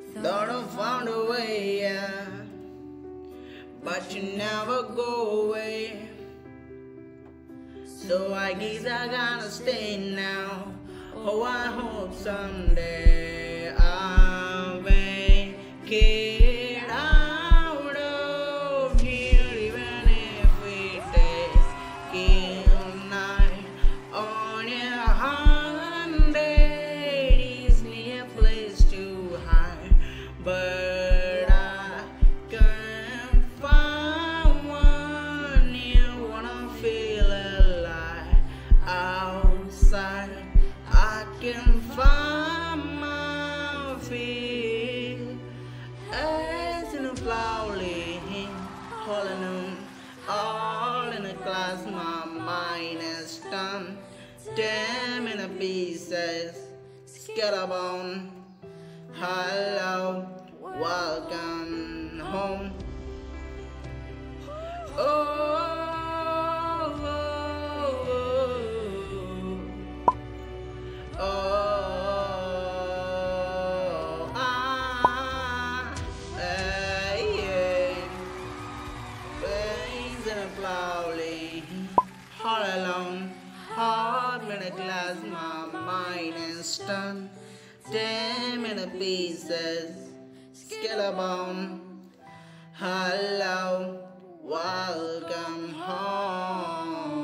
Thought I found a way, yeah, but you never go away. So I guess I gotta stay now. Oh, I hope someday I'll make it out of here, even if we take it all night on your 100. It's near a place to hide, but I can't find one here when I feel alive. Outside, I can find my feet as in a cloudy, all alone, all in a class. My mind is stunned, damn in a pieces, scatterbound. Hello, welcome home. Oh, cloudy, all alone, hard in a glass, my mind is stunned, damn in a pieces, skeleton. Hello, welcome home.